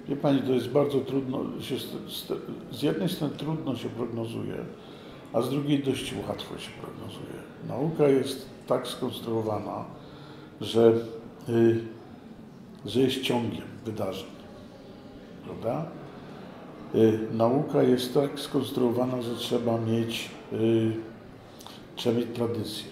Wie Pani, to jest bardzo trudno, z jednej strony trudno się prognozuje, a z drugiej dość łatwo się prognozuje. Nauka jest tak skonstruowana, że jest ciągiem wydarzeń, prawda? Nauka jest tak skonstruowana, że trzeba mieć tradycję.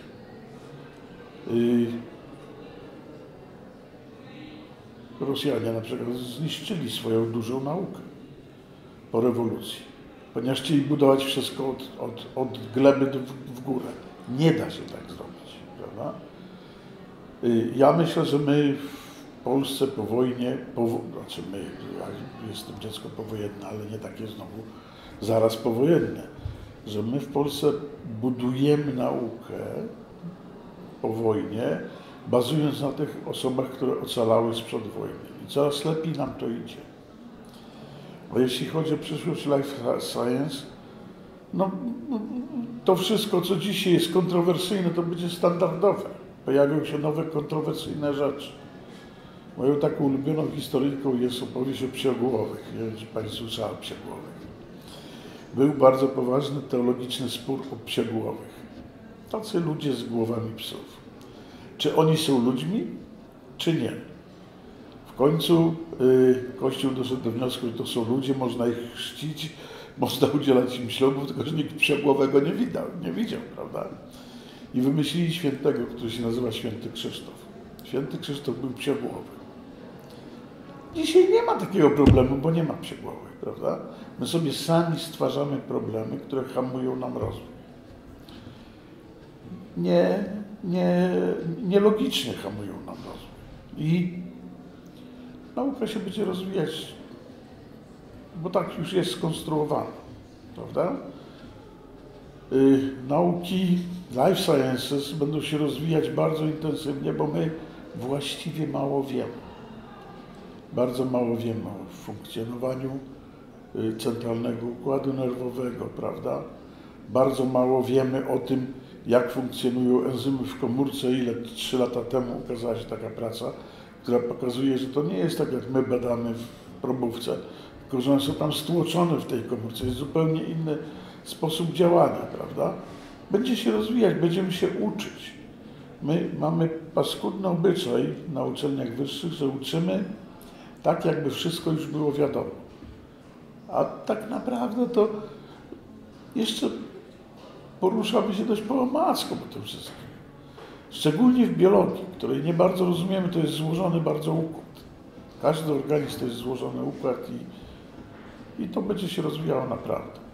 Rosjanie na przykład zniszczyli swoją dużą naukę po rewolucji, ponieważ chcieli budować wszystko od gleby w górę. Nie da się tak zrobić, prawda? Ja myślę, że my w Polsce po wojnie, znaczy my, ja jestem dziecko powojenne, ale nie takie znowu zaraz powojenne, że my w Polsce budujemy naukę po wojnie, bazując na tych osobach, które ocalały sprzed wojny. I coraz lepiej nam to idzie. A jeśli chodzi o przyszłość life science, no to wszystko, co dzisiaj jest kontrowersyjne, to będzie standardowe. Pojawią się nowe, kontrowersyjne rzeczy. Moją taką ulubioną historyjką jest opowieść o Psiogłowych. Nie wiem, czy Pani słyszała o Psiogłowych. Był bardzo poważny teologiczny spór o Psiogłowych. Tacy ludzie z głowami psów. Czy oni są ludźmi, czy nie? W końcu Kościół doszedł do wniosku, że to są ludzie, można ich chrzcić, można udzielać im ślubów, tylko że nikt Psiogłowego nie widział, prawda? I wymyślili świętego, który się nazywa Święty Krzysztof. Święty Krzysztof był Psiogłowy. Dzisiaj nie ma takiego problemu, bo nie ma Psiogłowych, prawda? My sobie sami stwarzamy problemy, które hamują nam rozwój. Nielogicznie hamują nam rozwój. I nauka się będzie rozwijać, bo tak już jest skonstruowana, prawda? Nauki life sciences będą się rozwijać bardzo intensywnie, bo my właściwie mało wiemy. Bardzo mało wiemy o funkcjonowaniu centralnego układu nerwowego, prawda? Bardzo mało wiemy o tym, jak funkcjonują enzymy w komórce. 3 lata temu ukazała się taka praca, która pokazuje, że to nie jest tak, jak my badamy w probówce, tylko że one są tam stłoczone w tej komórce. Jest zupełnie inny sposób działania, prawda? Będzie się rozwijać, będziemy się uczyć. My mamy paskudny obyczaj na uczelniach wyższych, że uczymy tak, jakby wszystko już było wiadomo. A tak naprawdę to jeszcze poruszamy się dość po omacku po tym wszystkim. Szczególnie w biologii, której nie bardzo rozumiemy, to jest złożony bardzo układ. Każdy organizm to jest złożony układ i to będzie się rozwijało naprawdę.